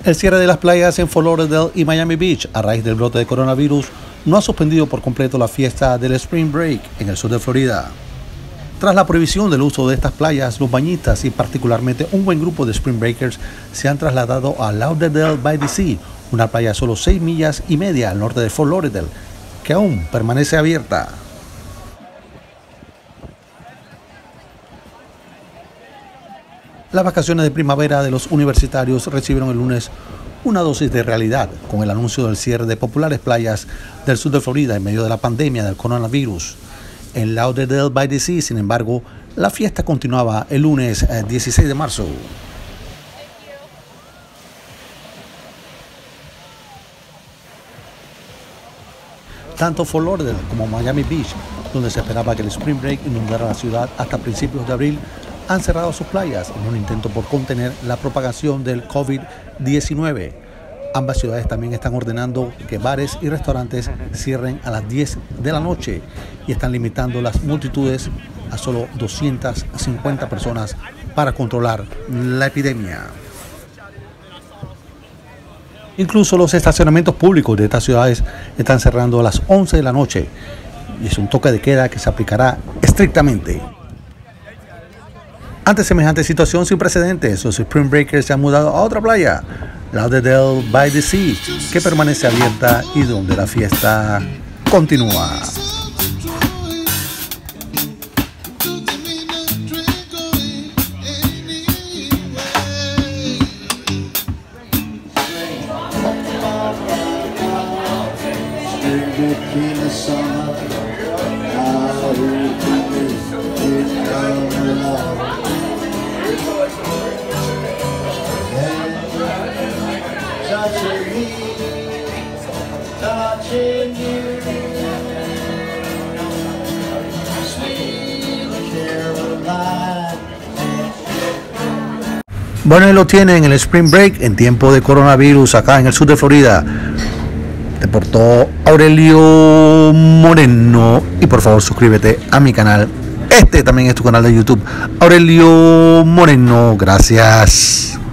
El cierre de las playas en Fort Lauderdale y Miami Beach a raíz del brote de coronavirus no ha suspendido por completo la fiesta del Spring Break en el sur de Florida. Tras la prohibición del uso de estas playas, los bañistas y particularmente un buen grupo de Spring Breakers se han trasladado a Lauderdale by the Sea, una playa a solo 6 millas y media al norte de Fort Lauderdale, que aún permanece abierta. Las vacaciones de primavera de los universitarios recibieron el lunes una dosis de realidad con el anuncio del cierre de populares playas del sur de Florida en medio de la pandemia del coronavirus. En Lauderdale by the Sea, sin embargo, la fiesta continuaba el lunes 16 de marzo. Tanto Fort Lauderdale como Miami Beach, donde se esperaba que el Spring Break inundara la ciudad hasta principios de abril, han cerrado sus playas en un intento por contener la propagación del COVID-19. Ambas ciudades también están ordenando que bares y restaurantes cierren a las 10 de la noche y están limitando las multitudes a solo 250 personas para controlar la epidemia. Incluso los estacionamientos públicos de estas ciudades están cerrando a las 11 de la noche y es un toque de queda que se aplicará estrictamente. Ante semejante situación sin precedentes, los Spring Breakers se han mudado a otra playa, Lauderdale by the Sea, que permanece abierta y donde la fiesta continúa. Bueno, y lo tienen el Spring Break en tiempo de coronavirus acá en el sur de Florida. Reportó Aurelio Moreno y por favor suscríbete a mi canal. Este también es tu canal de YouTube, Aurelio Moreno. Gracias.